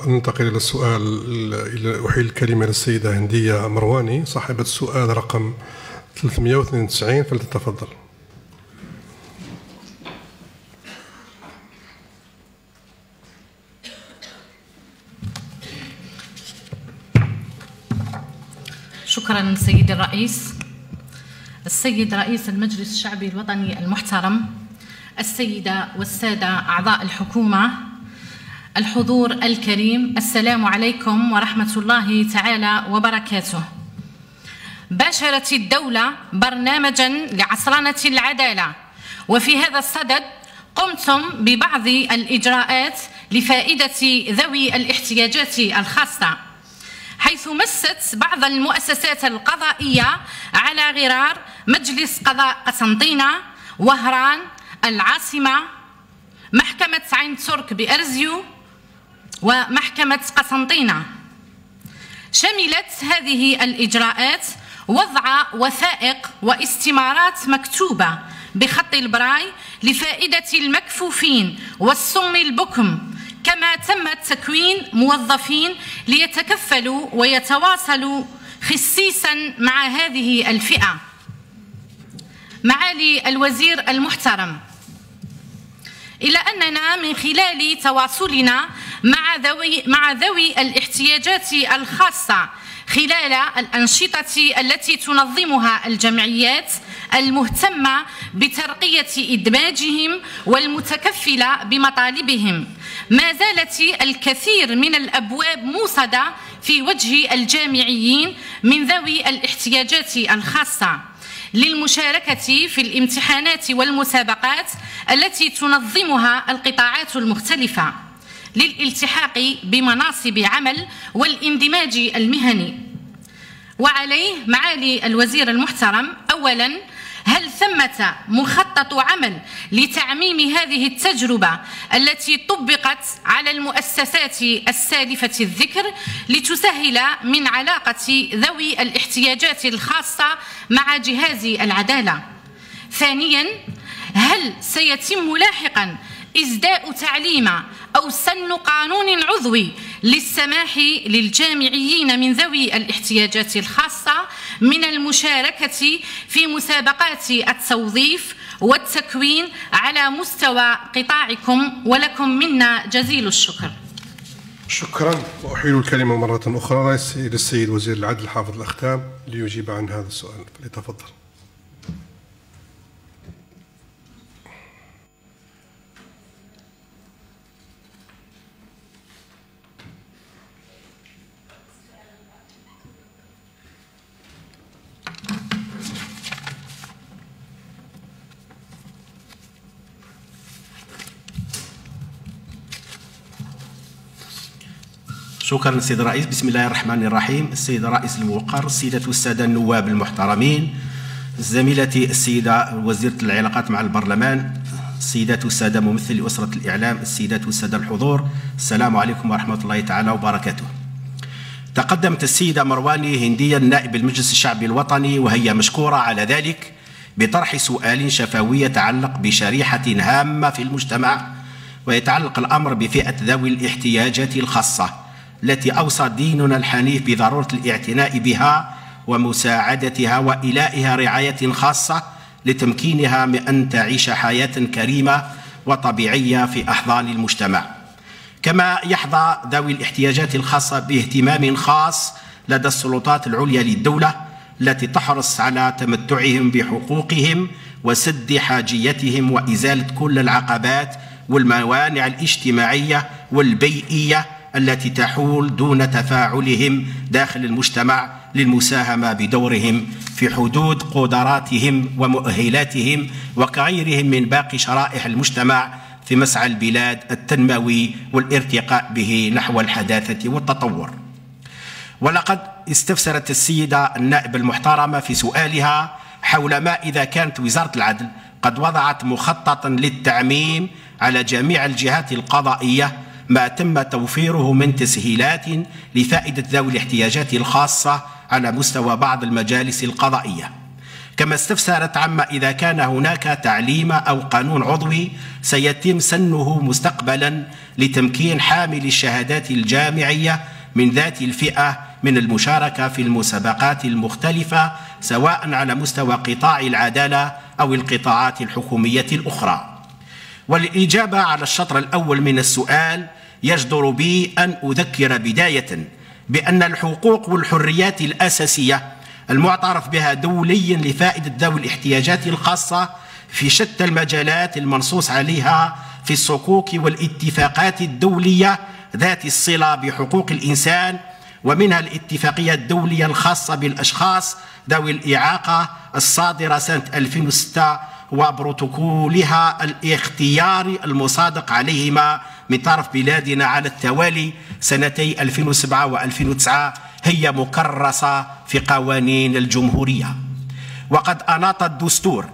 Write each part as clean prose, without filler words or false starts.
ننتقل إلى السؤال. أحيل الكلمة للسيدة هندية مرواني صاحبة السؤال رقم 392، فلتتفضل. شكرا سيدي الرئيس. السيد رئيس المجلس الشعبي الوطني المحترم، السيدة والسادة أعضاء الحكومة، الحضور الكريم، السلام عليكم ورحمة الله تعالى وبركاته. باشرت الدولة برنامجا لعصرنة العدالة، وفي هذا الصدد قمتم ببعض الإجراءات لفائدة ذوي الاحتياجات الخاصة، حيث مست بعض المؤسسات القضائية على غرار مجلس قضاء قسنطينة، وهران، العاصمة، محكمة عين ترك بأرزيو، ومحكمة قسنطينة. شملت هذه الإجراءات وضع وثائق واستمارات مكتوبة بخط البراي لفائدة المكفوفين والصم البكم، كما تم تكوين موظفين ليتكفلوا ويتواصلوا خصيصا مع هذه الفئة. معالي الوزير المحترم، إلى أننا من خلال تواصلنا مع ذوي الاحتياجات الخاصة خلال الأنشطة التي تنظمها الجمعيات المهتمة بترقية إدماجهم والمتكفلة بمطالبهم، ما زالت الكثير من الأبواب موصدة في وجه الجامعيين من ذوي الاحتياجات الخاصة للمشاركة في الامتحانات والمسابقات التي تنظمها القطاعات المختلفة للالتحاق بمناصب عمل والاندماج المهني. وعليه معالي الوزير المحترم، أولاً، هل ثمة مخطط عمل لتعميم هذه التجربة التي طبقت على المؤسسات السالفة الذكر لتسهل من علاقة ذوي الاحتياجات الخاصة مع جهاز العدالة؟ ثانياً، هل سيتم لاحقاً إسداء تعليم أو سن قانون عضوي للسماح للجامعيين من ذوي الاحتياجات الخاصة من المشاركة في مسابقات التوظيف والتكوين على مستوى قطاعكم؟ ولكم منا جزيل الشكر. شكرا. وأحيل الكلمة مرة أخرى للسيد وزير العدل حافظ الأختام ليجيب عن هذا السؤال، فليتفضل. شكرا سيد الرئيس. بسم الله الرحمن الرحيم. السيد الرئيس الموقر، السيدة والسادة النواب المحترمين، زميلتي السيدة وزيرة العلاقات مع البرلمان، السيدات والسادة ممثلي أسرة الإعلام، السيدات والسادة الحضور، السلام عليكم ورحمة الله تعالى وبركاته. تقدمت السيدة مرواني هندية نائب المجلس الشعبي الوطني، وهي مشكورة على ذلك، بطرح سؤال شفوي يتعلق بشريحة هامة في المجتمع، ويتعلق الأمر بفئة ذوي الاحتياجات الخاصة التي أوصى ديننا الحنيف بضرورة الاعتناء بها ومساعدتها وإلائها رعاية خاصة لتمكينها من أن تعيش حياة كريمة وطبيعية في أحضان المجتمع. كما يحظى ذوي الاحتياجات الخاصة باهتمام خاص لدى السلطات العليا للدولة، التي تحرص على تمتعهم بحقوقهم وسد حاجيتهم وإزالة كل العقبات والموانع الاجتماعية والبيئية التي تحول دون تفاعلهم داخل المجتمع للمساهمة بدورهم في حدود قدراتهم ومؤهلاتهم وكغيرهم من باقي شرائح المجتمع في مسعى البلاد التنموي والارتقاء به نحو الحداثة والتطور. ولقد استفسرت السيدة النائب المحترمة في سؤالها حول ما إذا كانت وزارة العدل قد وضعت مخططا للتعميم على جميع الجهات القضائية ما تم توفيره من تسهيلات لفائدة ذوي الاحتياجات الخاصة على مستوى بعض المجالس القضائية. كما استفسرت عما إذا كان هناك تعليم أو قانون عضوي سيتم سنه مستقبلا لتمكين حامل الشهادات الجامعية من ذات الفئة من المشاركة في المسابقات المختلفة سواء على مستوى قطاع العدالة أو القطاعات الحكومية الأخرى. والإجابة على الشطر الأول من السؤال يجدر بي أن أذكر بداية بأن الحقوق والحريات الأساسية المعترف بها دوليا لفائدة ذوي الاحتياجات الخاصة في شتى المجالات المنصوص عليها في الصكوك والاتفاقات الدولية ذات الصلة بحقوق الإنسان، ومنها الاتفاقية الدولية الخاصة بالأشخاص ذوي الإعاقة الصادرة سنة 2006 وبروتوكولها الاختياري المصادق عليهما من طرف بلادنا على التوالي سنتي 2007 و2009 هي مكرسة في قوانين الجمهورية. وقد أناط الدستور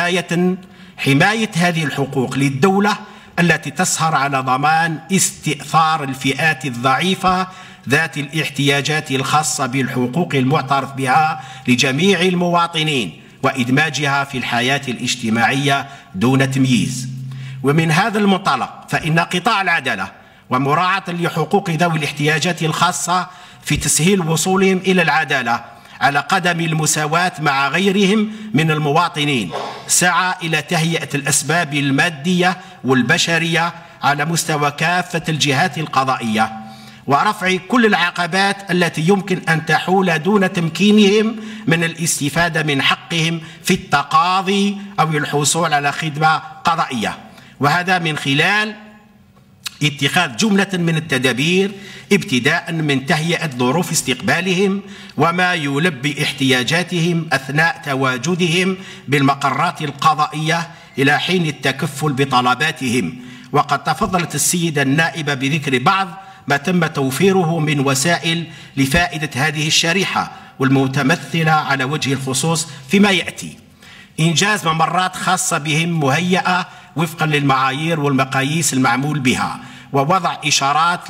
حماية هذه الحقوق للدولة التي تسهر على ضمان استئثار الفئات الضعيفة ذات الاحتياجات الخاصة بالحقوق المعترف بها لجميع المواطنين وإدماجها في الحياة الاجتماعية دون تمييز. ومن هذا المنطلق فإن قطاع العدالة ومراعاة لحقوق ذوي الاحتياجات الخاصة في تسهيل وصولهم إلى العدالة على قدم المساواة مع غيرهم من المواطنين سعى إلى تهيئة الأسباب المادية والبشرية على مستوى كافة الجهات القضائية ورفع كل العقبات التي يمكن أن تحول دون تمكينهم من الاستفادة من حقهم في التقاضي أو الحصول على خدمة قضائية، وهذا من خلال اتخاذ جملة من التدابير ابتداء من تهيئة ظروف استقبالهم وما يلبي احتياجاتهم أثناء تواجدهم بالمقرات القضائية إلى حين التكفل بطلباتهم. وقد تفضلت السيدة النائبة بذكر بعض ما تم توفيره من وسائل لفائدة هذه الشريحة والمتمثلة على وجه الخصوص فيما يأتي: إنجاز ممرات خاصة بهم مهيئة وفقا للمعايير والمقاييس المعمول بها، ووضع إشارات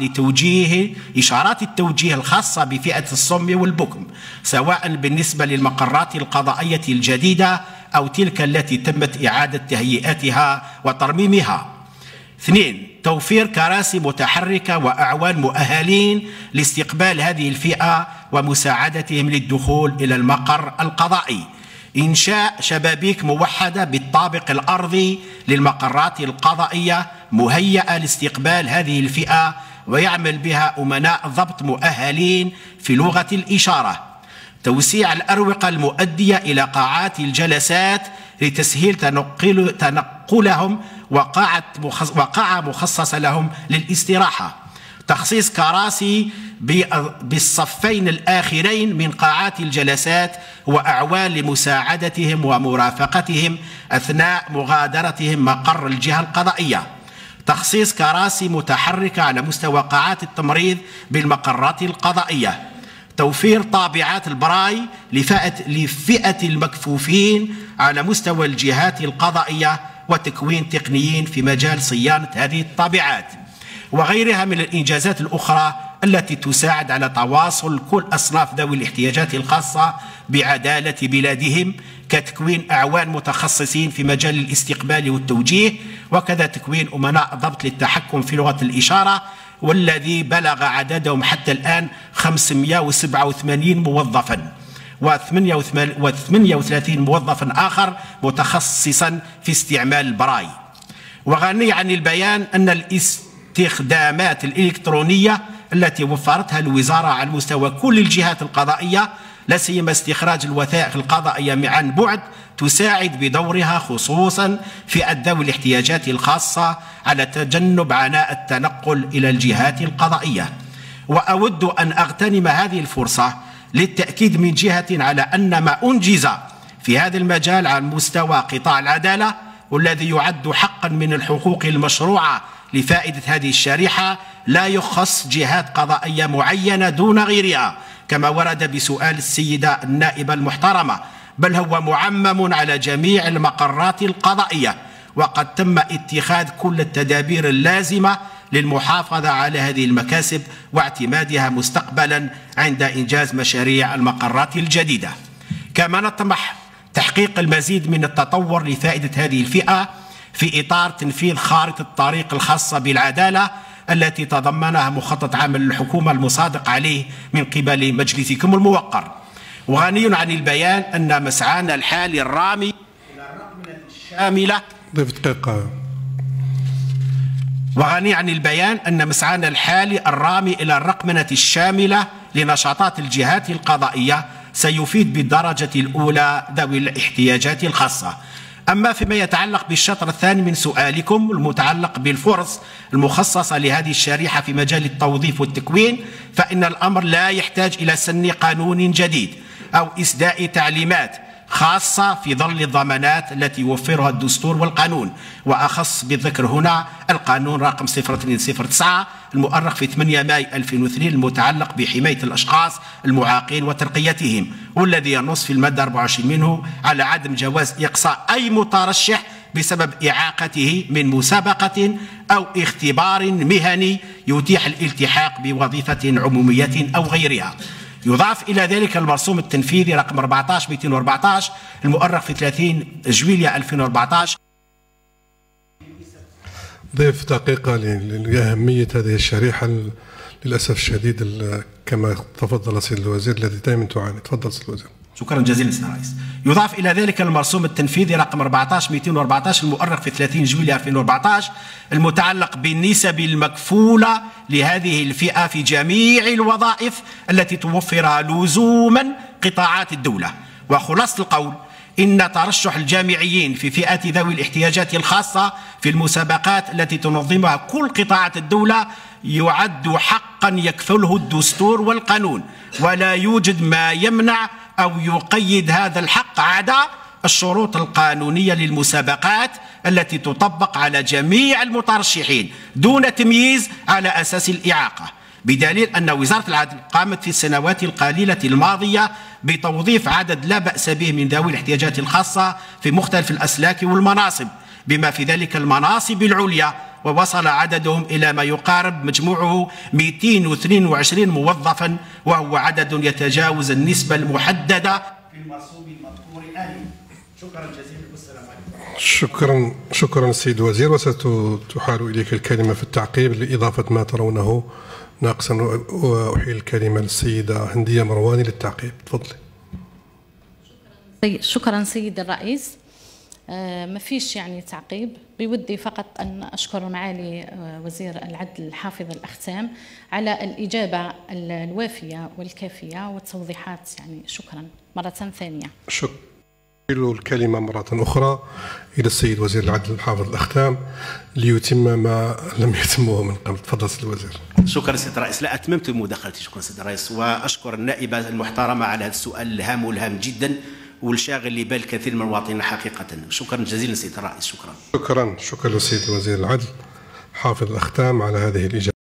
التوجيه الخاصة بفئة الصم والبكم سواء بالنسبة للمقرات القضائية الجديدة أو تلك التي تمت إعادة تهيئتها وترميمها. 2. توفير كراسي متحركة وأعوان مؤهلين لاستقبال هذه الفئة ومساعدتهم للدخول إلى المقر القضائي. إنشاء شبابيك موحدة بالطابق الأرضي للمقرات القضائية مهيئة لاستقبال هذه الفئة ويعمل بها أمناء ضبط مؤهلين في لغة الإشارة. توسيع الأروقة المؤدية إلى قاعات الجلسات لتسهيل تنقلهم وقاعة مخصصة لهم للاستراحة. تخصيص كراسي بالصفين الآخرين من قاعات الجلسات وأعوان لمساعدتهم ومرافقتهم أثناء مغادرتهم مقر الجهة القضائية. تخصيص كراسي متحركة على مستوى قاعات التمريض بالمقرات القضائية. توفير طابعات البراي لفئة المكفوفين على مستوى الجهات القضائية وتكوين تقنيين في مجال صيانة هذه الطابعات وغيرها من الإنجازات الأخرى التي تساعد على تواصل كل أصناف ذوي الاحتياجات الخاصة بعدالة بلادهم، كتكوين أعوان متخصصين في مجال الاستقبال والتوجيه، وكذا تكوين أمناء ضبط للتحكم في لغة الإشارة والذي بلغ عددهم حتى الآن 587 موظفا و38 موظفا آخر متخصصا في استعمال البراي. وغني عن البيان أن الاستخدامات الإلكترونية التي وفرتها الوزارة على مستوى كل الجهات القضائية لا سيما استخراج الوثائق القضائية عن بعد تساعد بدورها خصوصا في ذوي الاحتياجات الخاصة على تجنب عناء التنقل إلى الجهات القضائية. وأود أن أغتنم هذه الفرصة للتأكيد من جهة على أن ما أنجز في هذا المجال على مستوى قطاع العدالة والذي يعد حقا من الحقوق المشروعة لفائدة هذه الشريحة لا يخص جهات قضائية معينة دون غيرها كما ورد بسؤال السيدة النائبة المحترمة، بل هو معمم على جميع المقرات القضائية، وقد تم اتخاذ كل التدابير اللازمة للمحافظة على هذه المكاسب واعتمادها مستقبلا عند إنجاز مشاريع المقرات الجديدة. كما نطمح تحقيق المزيد من التطور لفائدة هذه الفئة في إطار تنفيذ خارطة الطريق الخاصة بالعدالة التي تضمنها مخطط عمل الحكومة المصادق عليه من قبل مجلسكم الموقر. وغني عن البيان أن مسعانا الحالي الرامي إلى الرقمنة الشاملة وغني عن البيان أن مسعانا الحالي الرامي إلى الرقمنة الشاملة لنشاطات الجهات القضائية سيفيد بالدرجة الأولى ذوي الاحتياجات الخاصة. أما فيما يتعلق بالشطر الثاني من سؤالكم المتعلق بالفرص المخصصة لهذه الشريحة في مجال التوظيف والتكوين، فإن الأمر لا يحتاج إلى سن قانون جديد أو إسداء تعليمات خاصة في ظل الضمانات التي يوفرها الدستور والقانون، وأخص بالذكر هنا القانون رقم 0209 المؤرخ في 8 ماي 2002 المتعلق بحماية الأشخاص المعاقين وترقيتهم، والذي ينص في المادة 24 منه على عدم جواز إقصاء أي مترشح بسبب إعاقته من مسابقة أو اختبار مهني يتيح الالتحاق بوظيفة عمومية أو غيرها. يضاف إلى ذلك المرسوم التنفيذي رقم 14214 المؤرخ في 30 جويلية 2014. ضيف دقيقة لأهمية هذه الشريحة للأسف الشديد كما تفضل سيد الوزير الذي دائما تعاني. تفضل سيد الوزير. شكرا جزيلا سيد الرئيس. يضاف إلى ذلك المرسوم التنفيذي رقم 14214 المؤرخ في 30 جويلية 2014 المتعلق بالنسب المكفولة لهذه الفئة في جميع الوظائف التي توفرها لزوما قطاعات الدولة. وخلاصة القول إن ترشح الجامعيين في فئة ذوي الاحتياجات الخاصة في المسابقات التي تنظمها كل قطاعات الدولة يعد حقا يكفله الدستور والقانون، ولا يوجد ما يمنع أو يقيد هذا الحق عدا الشروط القانونية للمسابقات التي تطبق على جميع المترشحين دون تمييز على أساس الإعاقة، بدليل أن وزارة العدل قامت في السنوات القليلة الماضية بتوظيف عدد لا بأس به من ذوي الاحتياجات الخاصة في مختلف الأسلاك والمناصب، بما في ذلك المناصب العليا، ووصل عددهم إلى ما يقارب مجموعه 222 موظفا، وهو عدد يتجاوز النسبة المحددة في المرسوم المذكور آنفا. شكرا جزيلا والسلام عليكم. شكرا سيد الوزير، وستحال إليك الكلمة في التعقيب لإضافة ما ترونه ناقصا، وأحيل الكلمة للسيدة هندية مرواني للتعقيب. تفضلي. شكرا سيد الرئيس. ما فيش يعني تعقيب، بودي فقط أن أشكر معالي وزير العدل حافظ الأختام على الإجابة الوافية والكافية والتوضيحات، يعني شكرا مرة ثانية. شكرا. الكلمة مرة أخرى إلى السيد وزير العدل حافظ الأختام ليتم ما لم يتمه من قبل. تفضل سيد الوزير. شكرا سيد الرئيس. لا أتممت مداخلتي. شكرا سيد الرئيس، وأشكر النائبة المحترمة على هذا السؤال الهام والهام جدا والشاغل لبال كثير من المواطنين حقيقة. شكرا جزيلا سيد الرئيس. شكرا للسيد وزير العدل حافظ الأختام على هذه الإجابة.